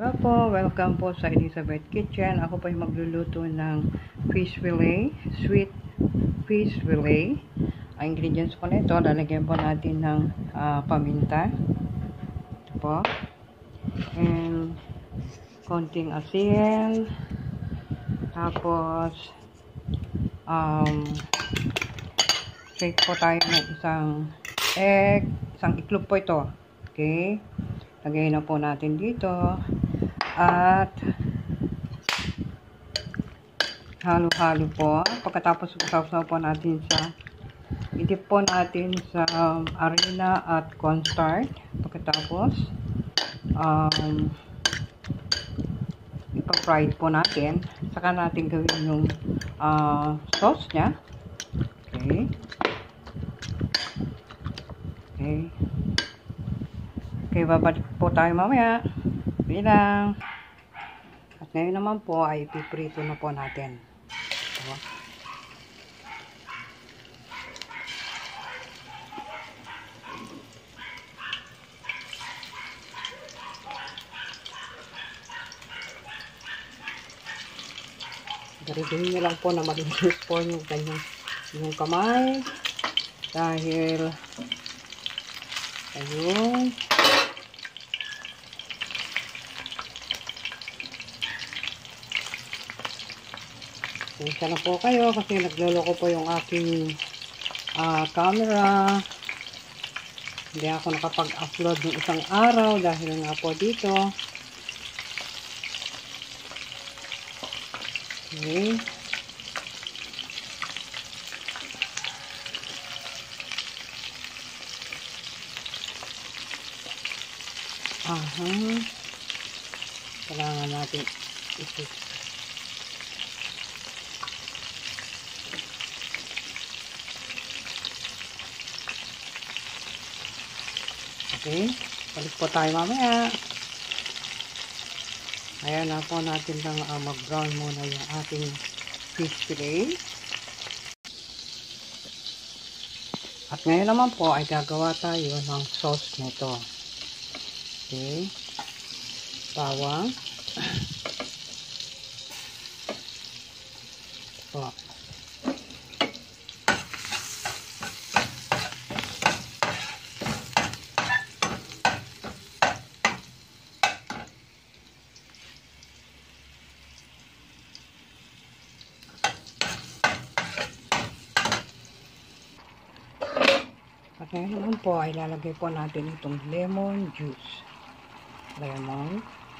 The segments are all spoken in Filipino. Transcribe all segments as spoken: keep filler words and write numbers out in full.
Hello po, welcome po sa Elizabeth Kitchen. Ako po ay magluluto ng fish fillet, sweet fish fillet. Ang ingredients po nito, lalagyan po natin ng uh, paminta. Ito po. And konting asin. Tapos um, shake po tayo ng isang egg. Isang iklog po ito. Okay. Lagay na po natin dito. At halo-halo po. Pagkatapos usaw-usaw po natin sa idip po natin sa um, harina at cornstarch. Pagkatapos um, ipa-fry po natin. Saka natin gawin yung uh, sauce nya. Okay. Okay. Okay, babalik po tayo mamaya. Bilang. At ngayon naman po ay ipiprito na po natin. Ito. Gariduhin nyo lang po na malinis po yung kanyang yung kamay. Dahil ayun. Isa na po kayo kasi nagloloko po yung aking uh, camera. Hindi ako nakapag-upload ng isang araw dahil nga po dito. Okay. Aha. Kailangan natin ito. Okay, balik po tayo mamaya. Ayan na po natin lang uh, mag-brown muna yung ating fish fillet. At ngayon naman po ay gagawa tayo ng sauce nito. Okay, bawang. Po. At ngayon naman po ay lalagay po natin itong lemon juice. Lemon.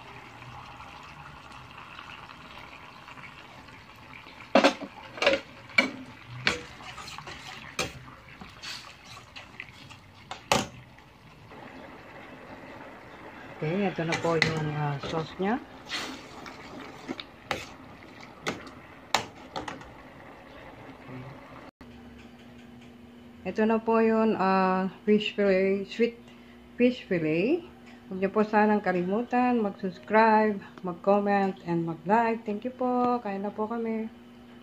Okay, ito na po yung uh, sauce nya. Ito na po yung uh, fish fillet, sweet fish fillet. Huwag niyo po sanang kalimutan mag-subscribe, mag-comment, and mag-like. Thank you po. Kain na po kami.